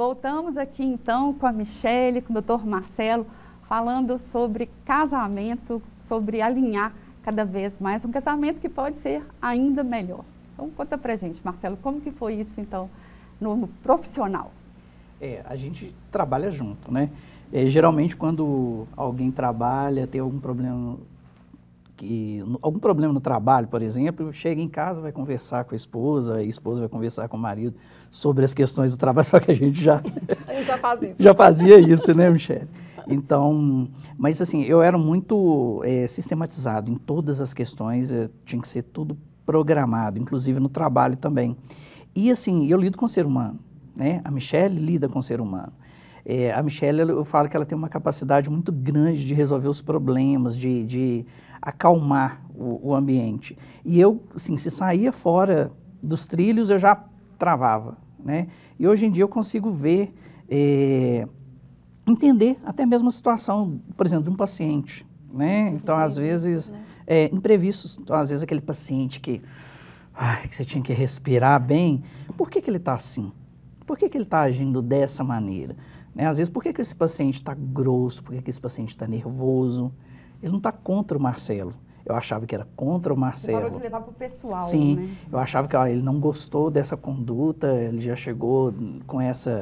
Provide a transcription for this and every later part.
Voltamos aqui então com a Michele, com o Dr. Marcelo, falando sobre casamento, sobre alinhar cada vez mais um casamento que pode ser ainda melhor. Então conta pra gente, Marcelo, como que foi isso então no profissional? A gente trabalha junto, né? Geralmente quando alguém trabalha, tem algum problema no trabalho, por exemplo, chega em casa, vai conversar com a esposa vai conversar com o marido sobre as questões do trabalho, só que a gente já faz isso. Já fazia isso, né, Michele? Então, mas assim, eu era muito sistematizado em todas as questões, tinha que ser tudo programado, inclusive no trabalho também. E assim, eu lido com o ser humano, né? A Michele lida com o ser humano. A Michele, eu falo que ela tem uma capacidade muito grande de resolver os problemas, de acalmar o ambiente. E eu, assim, se saía fora dos trilhos, eu já travava, né? E hoje em dia eu consigo ver, entender até mesmo a situação, por exemplo, de um paciente, né? Então, às vezes, imprevistos. Então, às vezes, aquele paciente que você tinha que respirar bem, por que ele está assim? Por que ele está agindo dessa maneira? Né? Às vezes, por que esse paciente está grosso? Por que esse paciente está nervoso? Ele não está contra o Marcelo. Eu achava que era contra o Marcelo. Você parou de levar para o pessoal, Sim, né? Eu achava que ele não gostou dessa conduta, ele já chegou com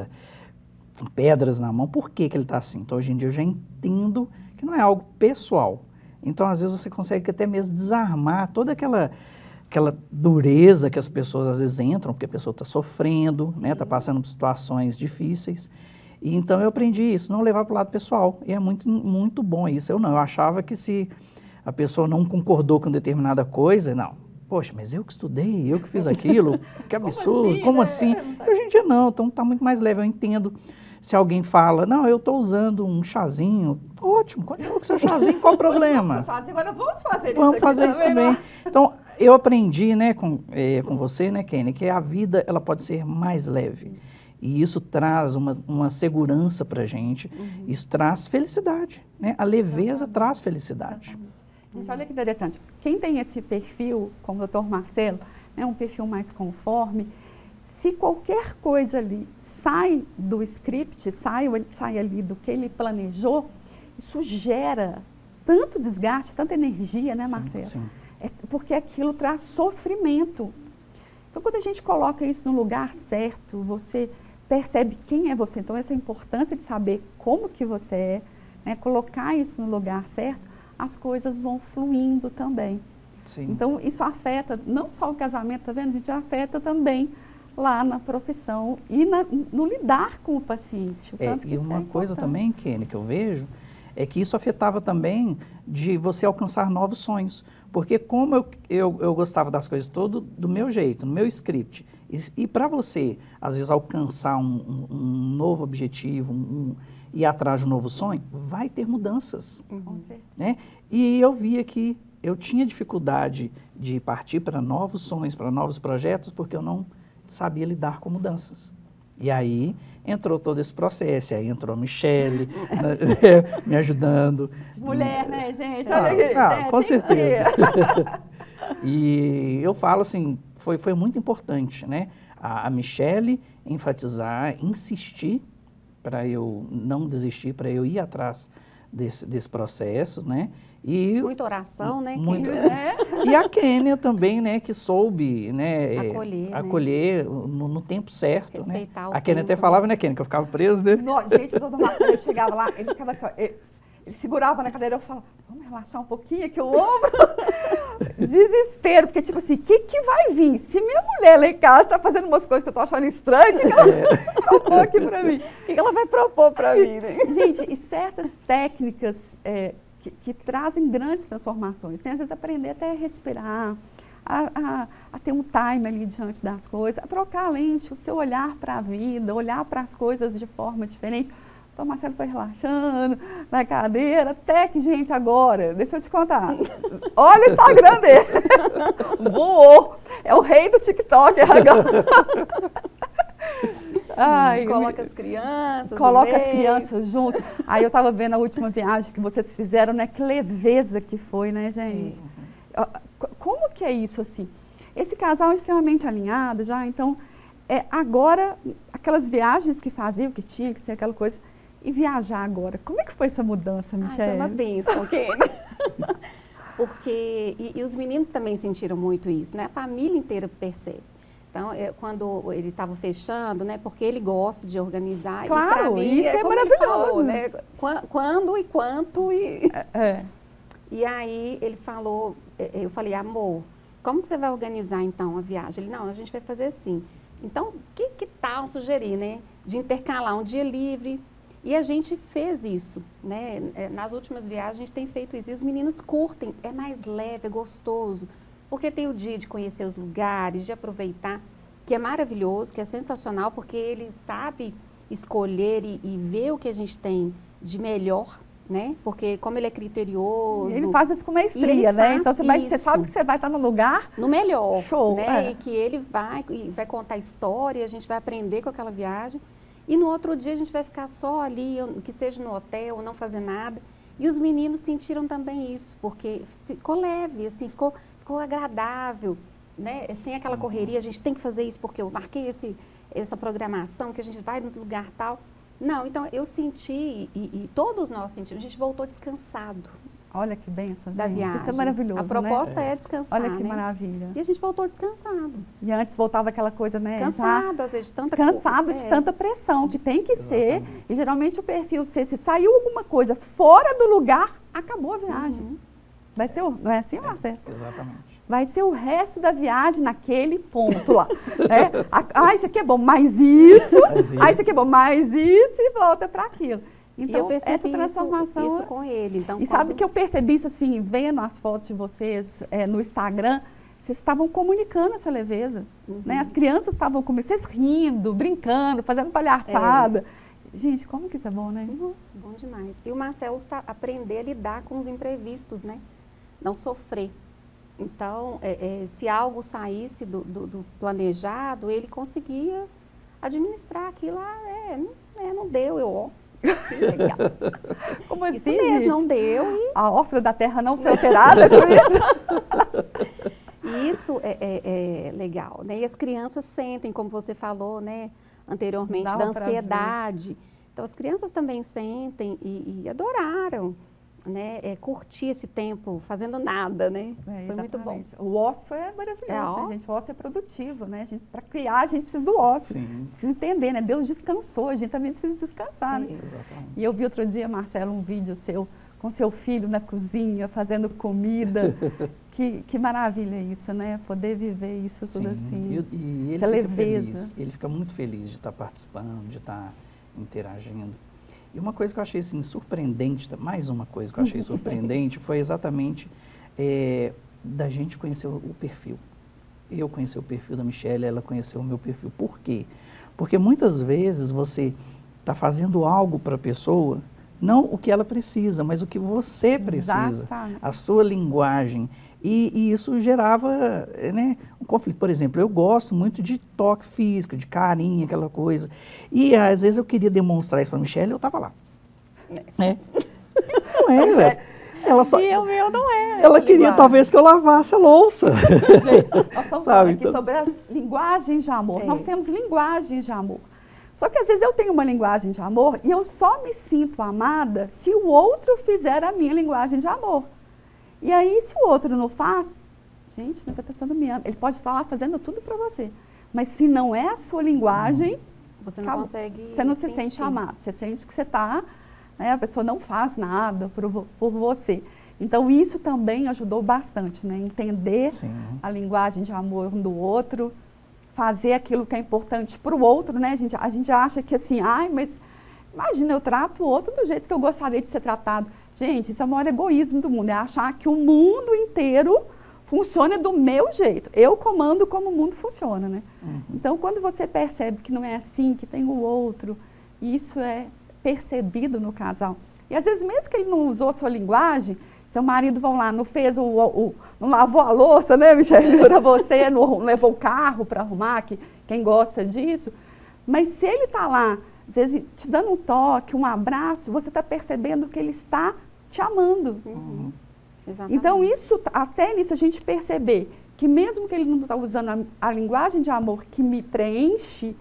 pedras na mão. Por que ele está assim? Então, hoje em dia, eu já entendo que não é algo pessoal. Então, às vezes, você consegue até mesmo desarmar toda aquela dureza que as pessoas às vezes entram, porque a pessoa está sofrendo, né, está passando por situações difíceis. E então eu aprendi isso, não levar para o lado pessoal. E é muito, muito bom isso. Eu achava que se a pessoa não concordou com determinada coisa, não, poxa, mas eu que estudei, eu que fiz aquilo, que absurdo, como assim? Hoje em dia não, então está muito mais leve, eu entendo. Se alguém fala, não, eu estou usando um chazinho, ótimo, continua com o seu chazinho, qual o problema? Agora vamos fazer isso. Vamos fazer isso também. Então, eu aprendi, né, com você, né, Kênia, que a vida ela pode ser mais leve. E isso traz uma segurança para a gente, isso traz felicidade, né? A leveza traz felicidade. Gente, olha que interessante, quem tem esse perfil, como o Dr. Marcelo, né, um perfil mais conforme, se qualquer coisa ali sai do script, sai ali do que ele planejou, isso gera tanto desgaste, tanta energia, né, Marcelo? Sim. Porque aquilo traz sofrimento. Então, quando a gente coloca isso no lugar certo, você percebe quem é você. Então, essa importância de saber como que você é, né, colocar isso no lugar certo, as coisas vão fluindo também. Sim. Então, isso afeta não só o casamento, tá vendo? A gente afeta também lá na profissão e no lidar com o paciente. E uma coisa também, Kênia, que eu vejo, é que isso afetava também de você alcançar novos sonhos. Porque como eu gostava das coisas todo do meu jeito, no meu script, e para você, às vezes, alcançar um novo objetivo, ir atrás de um novo sonho, vai ter mudanças. Né? E eu via que eu tinha dificuldade de partir para novos sonhos, para novos projetos, porque eu não sabia lidar com mudanças. E aí entrou todo esse processo, aí entrou a Michele me ajudando. Mulher, né, gente? Olha aqui. Com certeza. E eu falo assim, foi muito importante, né? A Michele enfatizar, insistir para eu não desistir, para eu ir atrás desse processo, né? E muita oração, né? E a Kênia também, né, que soube, né, acolher no tempo certo, respeitar, né? O a Kênia tempo, até falava, né, Kênia, que eu ficava preso, né? Gente, todo mundo, quando eu chegava lá, ele ficava assim, ó, ele segurava na cadeira, eu falava, vamos relaxar um pouquinho aqui o ombro. Desespero, porque tipo assim, o que vai vir? Se minha mulher lá em casa está fazendo umas coisas que eu tô achando estranho, o que ela propôs aqui para mim? O que ela vai propor para mim, né? Gente, e certas técnicas que trazem grandes transformações. Tem, às vezes, aprender até a respirar, a ter um time ali diante das coisas, a trocar a lente, o seu olhar para a vida, olhar para as coisas de forma diferente. Então, o Marcelo foi relaxando na cadeira, até que, gente, agora, deixa eu te contar, olha o Instagram dele, voou, é o rei do TikTok agora. Coloca as crianças. Coloca as crianças juntos. Aí eu estava vendo a última viagem que vocês fizeram, né? Que leveza que foi, né, gente? Como que é isso, assim? Esse casal é extremamente alinhado já, então, agora, aquelas viagens que fazia, que tinha que ser aquela coisa, e viajar agora. Como é que foi essa mudança, Michele? Foi uma bênção, porque e os meninos também sentiram muito isso, né? A família inteira percebe. Então, quando ele estava fechando, né? Porque ele gosta de organizar. Claro, e pra mim, isso é como ele maravilhoso. falou, né? Quando e quanto e... E aí ele falou, eu falei, amor, como que você vai organizar então a viagem? Ele, não, a gente vai fazer assim. Então, que tal sugerir, né? De intercalar um dia livre. E a gente fez isso, né? Nas últimas viagens a gente tem feito isso. E os meninos curtem, é mais leve, é gostoso. Porque tem o dia de conhecer os lugares, de aproveitar, que é maravilhoso, que é sensacional, porque ele sabe escolher e ver o que a gente tem de melhor, né? Porque como ele é criterioso... Ele faz isso com maestria, né? Então você sabe que você vai estar no lugar... No melhor. Show. Né? E que ele vai contar história, a gente vai aprender com aquela viagem. E no outro dia a gente vai ficar só ali, que seja no hotel, não fazer nada. E os meninos sentiram também isso, porque ficou leve, assim, ficou agradável, né? Sem aquela correria, a gente tem que fazer isso porque eu marquei essa programação, que a gente vai no lugar tal. Não, então eu senti, e todos nós sentimos, a gente voltou descansado. Olha que bênção, da gente. viagem. Isso é maravilhoso, A proposta é descansar, Olha que né? maravilha. E a gente voltou descansado. E antes voltava aquela coisa, né? Cansado, às vezes, de tanta cansado de tanta pressão, que tem que ser. Exatamente. E geralmente o perfil C, se saiu alguma coisa fora do lugar, acabou a viagem. Vai ser, não é assim, Marcelo? Exatamente. Vai ser o resto da viagem naquele ponto lá. Né? Isso aqui é bom, mais isso. Isso aqui é bom, mais isso, e volta para aquilo. Então, eu percebi essa transformação... isso com ele. Então, sabe que eu percebi isso assim, vendo as fotos de vocês no Instagram, vocês estavam comunicando essa leveza. Né? As crianças estavam comigo, vocês rindo, brincando, fazendo palhaçada. Gente, como que isso é bom, né? Nossa, bom demais. E o Marcelo aprender a lidar com os imprevistos, né? Não sofrer. Então, se algo saísse do planejado, ele conseguia administrar aquilo. Não deu, que legal. Como assim, isso mesmo, gente? não deu. E... A órbita da Terra não foi alterada com isso? E isso é legal, né? E as crianças sentem, como você falou, né, anteriormente, da ansiedade. Então, as crianças também sentem e adoraram, né? Curtir esse tempo fazendo nada, né? Foi muito bom. O ócio é maravilhoso, né, gente? O ócio é produtivo, né? Para criar, a gente precisa do ócio. Sim. Precisa entender, né? Deus descansou, a gente também precisa descansar, né? Exatamente. E eu vi outro dia, Marcelo, um vídeo seu com seu filho na cozinha, fazendo comida. Que maravilha isso, né? Poder viver isso tudo assim. E ele essa fica leveza. feliz, ele fica muito feliz de estar participando, de estar interagindo. E uma coisa que eu achei assim, surpreendente, mais uma coisa que eu achei surpreendente, foi exatamente da gente conhecer o perfil. Eu conheci o perfil da Michele, ela conheceu o meu perfil. Por quê? Porque muitas vezes você está fazendo algo para a pessoa, não o que ela precisa, mas o que você precisa, a sua linguagem. E isso gerava, né, um conflito. Por exemplo, eu gosto muito de toque físico, de carinho, aquela coisa. E às vezes eu queria demonstrar isso para a Michele e eu estava lá. Não é, velho. Ela só, e o meu não é. Ela queria talvez que eu lavasse a louça. Gente, nós estamos falando aqui então... sobre as linguagens de amor. Nós temos linguagens de amor. Só que às vezes eu tenho uma linguagem de amor e eu só me sinto amada se o outro fizer a minha linguagem de amor. E aí, se o outro não faz, gente, mas a pessoa não me ama. Ele pode estar lá fazendo tudo para você. Mas se não é a sua linguagem, você não consegue. Você não se sente amado. Você sente que você está, né, a pessoa não faz nada por você. Então, isso também ajudou bastante, né? Entender a linguagem de amor um do outro, fazer aquilo que é importante para o outro, né? A gente acha que assim, mas imagina, eu trato o outro do jeito que eu gostaria de ser tratado. Gente, isso é o maior egoísmo do mundo, é achar que o mundo inteiro funciona do meu jeito. Eu comando como o mundo funciona, né? Então, quando você percebe que não é assim, que tem o outro, isso é percebido no casal. E às vezes, mesmo que ele não usou a sua linguagem, seu marido vão lá, não fez não lavou a louça, né, Michele, para você, não levou o carro para arrumar, quem gosta disso. Mas se ele está lá, às vezes te dando um toque, um abraço, você está percebendo que ele está te amando. Então, até nisso a gente perceber que mesmo que ele não está usando a linguagem de amor que me preenche,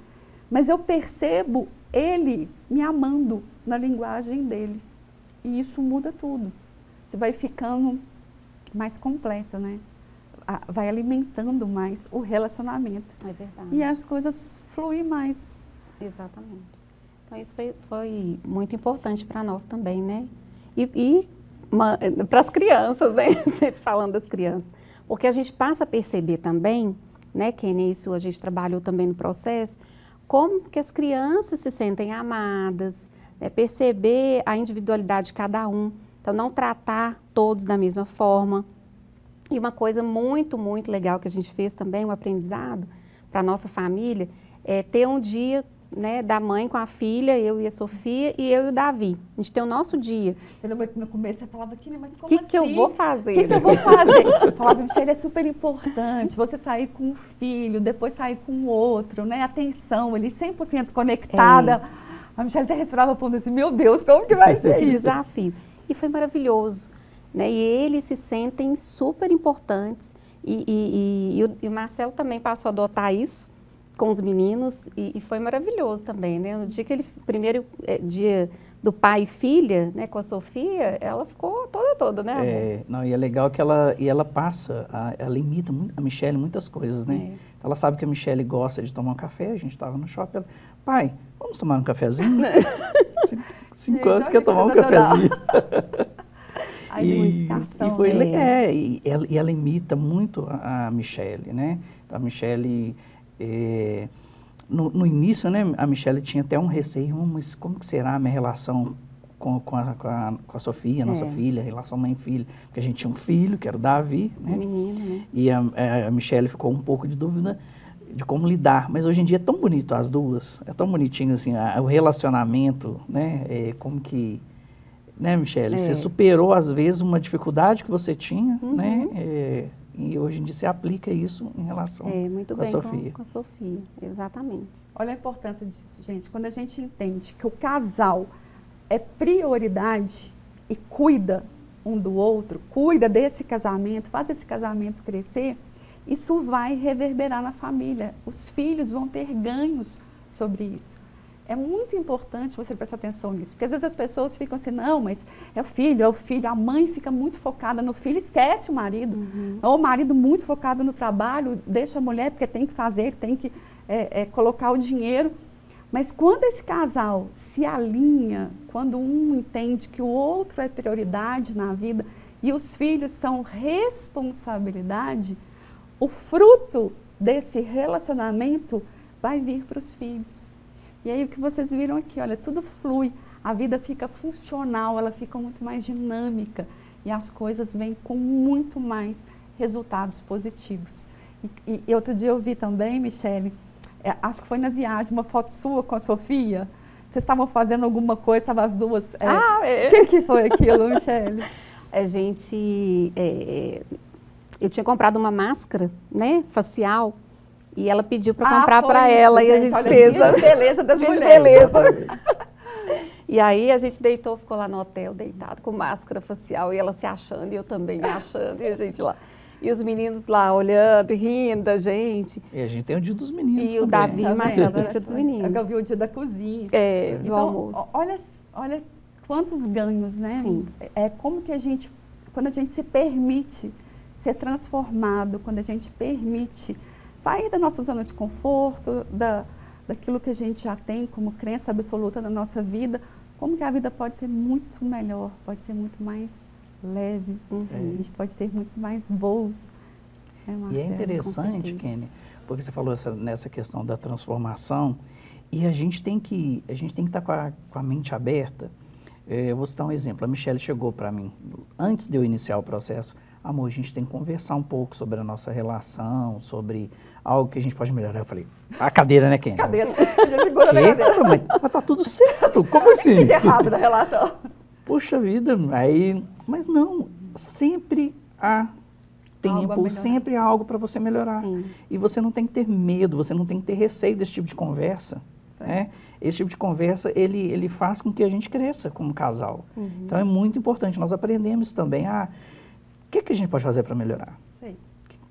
mas eu percebo ele me amando na linguagem dele. E isso muda tudo. Você vai ficando mais completo, né? Vai alimentando mais o relacionamento. É verdade. E as coisas fluem mais. Exatamente. Então, isso foi muito importante para nós também, né? E para as crianças, né? Falando das crianças. Porque a gente passa a perceber também, né, Kenny, isso a gente trabalhou também no processo, como que as crianças se sentem amadas, né? Perceber a individualidade de cada um. Então, não tratar todos da mesma forma. E uma coisa muito, muito legal que a gente fez também, um aprendizado para a nossa família, é ter um dia, né, da mãe com a filha, eu e a Sofia, e eu e o Davi. A gente tem o nosso dia. Você lembra que no começo você falava, mas como assim? O que eu vou fazer? O que eu vou fazer? Eu falava, Michele, é super importante você sair com um filho, depois sair com o outro, né? Atenção, ele 100% conectada. A Michele até respirava falando assim, meu Deus, como que vai ser Que isso? desafio. E foi maravilhoso, né? E eles se sentem super importantes. E o Marcelo também passou a adotar isso com os meninos e foi maravilhoso também, né? No dia que ele, primeiro dia do pai e filha, né, com a Sofia, ela ficou toda, né, amor? Não, e é legal que ela passa, ela imita a Michele muitas coisas, né? Então, ela sabe que a Michele gosta de tomar um café, a gente estava no shopping, ela, pai, vamos tomar um cafezinho? 5 anos quer tomar um cafezinho. A imitação, e ela imita muito a Michele, né? Então, a Michele, no início, né, a Michele tinha até um receio, mas como que será a minha relação com a Sofia, nossa filha, relação mãe-filha? Porque a gente tinha um filho, que era o Davi, né? Menino, né? E a Michele ficou um pouco de dúvida de como lidar, mas hoje em dia é tão bonito as duas, é tão bonitinho assim, o relacionamento, né? Como que... Né, Michele? Você superou, às vezes, uma dificuldade que você tinha, né? E hoje em dia você aplica isso em relação muito com a bem Sofia. Com a Sofia, exatamente. Olha a importância disso, gente. Quando a gente entende que o casal é prioridade e cuida um do outro, cuida desse casamento, faz esse casamento crescer, isso vai reverberar na família. Os filhos vão ter ganhos sobre isso. É muito importante você prestar atenção nisso, porque às vezes as pessoas ficam assim, não, mas é o filho, a mãe fica muito focada no filho, esquece o marido, ou o marido muito focado no trabalho, deixa a mulher porque tem que fazer, tem que colocar o dinheiro, mas quando esse casal se alinha, quando um entende que o outro é prioridade na vida e os filhos são responsabilidade, o fruto desse relacionamento vai vir para os filhos. E aí o que vocês viram aqui, olha, tudo flui, a vida fica funcional, ela fica muito mais dinâmica e as coisas vêm com muito mais resultados positivos. E outro dia eu vi também, Michele, acho que foi na viagem, uma foto sua com a Sofia, vocês estavam fazendo alguma coisa, estavam as duas... O que foi aquilo, Michele? A gente... eu tinha comprado uma máscara, né, facial, e ela pediu para comprar para ela, e a gente fez a beleza das mulheres. Beleza. E aí a gente deitou, ficou lá no hotel, deitado, com máscara facial, e ela se achando, e eu também me achando, e a gente lá. E os meninos lá olhando, rindo da gente. E a gente tem o dia dos meninos e também. O Davi e o Marcelo tem o dia dos meninos. Eu vi o dia da cozinha. Do então, almoço. Olha quantos ganhos, né? Sim. Como que quando a gente se permite ser transformado, quando a gente permite sair da nossa zona de conforto, daquilo que a gente já tem como crença absoluta na nossa vida, como que a vida pode ser muito melhor, pode ser muito mais leve, a gente pode ter muito mais voos. E é interessante, Kenny, porque você falou nessa questão da transformação, e a gente tem que estar com a mente aberta. Eu vou citar um exemplo, a Michele chegou para mim, antes de eu iniciar o processo, amor, a gente tem que conversar um pouco sobre a nossa relação, sobre algo que a gente pode melhorar. Eu falei, a cadeira, né, Kenny? Cadeira, segura na cadeira. Mas tá tudo certo, como assim? O que de errado na relação? Puxa vida, mas não, sempre há tempo, sempre há algo para você melhorar. Sim. E você não tem que ter medo, você não tem que ter receio desse tipo de conversa. Né? Esse tipo de conversa, ele faz com que a gente cresça como casal. Então, é muito importante. Nós aprendemos também o que a gente pode fazer para melhorar? Sim.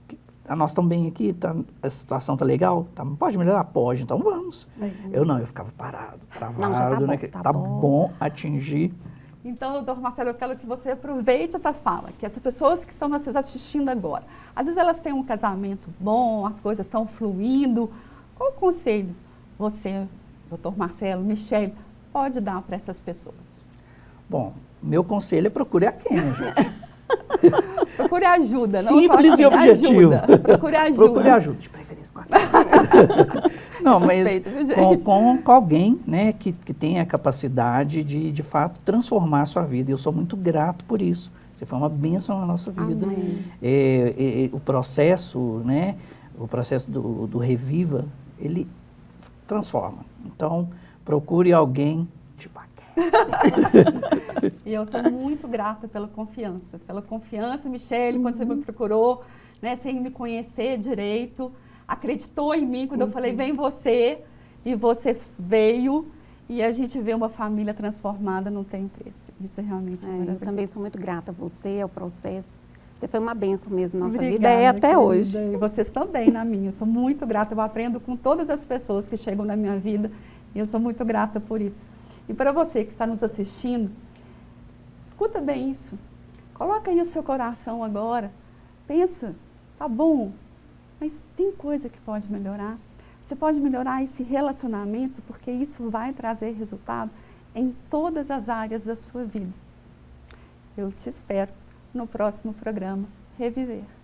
nós estamos bem aqui, a situação está legal, pode melhorar? Pode, então vamos. Eu ficava parado, travado, né? Tá bom atingir. Então, doutor Marcelo, eu quero que você aproveite essa fala, que essas pessoas que estão nos assistindo agora, às vezes elas têm um casamento bom, as coisas estão fluindo. Qual conselho você, doutor Marcelo, Michele, pode dar para essas pessoas? Bom, meu conselho é procure a Kênia, gente. Procure ajuda, não simples só e objetivo. Ajuda. Procure ajuda. Procure ajuda, de preferência com a Não, mas com alguém, né, que tenha a capacidade de fato transformar a sua vida. Eu sou muito grato por isso. Você foi uma bênção na nossa vida. O processo, né, o processo do Reviva, ele transforma. Então, procure alguém tipo a Kênia. E eu sou muito grata pela confiança, Michele, quando você me procurou, né, sem me conhecer direito, acreditou em mim quando eu falei, vem você, e você veio, e a gente vê uma família transformada, não tem preço. Isso é realmente maravilhoso. Eu também sou muito grata a você, ao processo. Você foi uma bênção mesmo na nossa Obrigada, vida, até querida. hoje. E vocês também na minha, eu sou muito grata, eu aprendo com todas as pessoas que chegam na minha vida, e eu sou muito grata por isso. E para você que está nos assistindo, escuta bem isso. Coloca aí o seu coração agora. Pensa, tá bom, mas tem coisa que pode melhorar. Você pode melhorar esse relacionamento, porque isso vai trazer resultado em todas as áreas da sua vida. Eu te espero no próximo programa Reviver.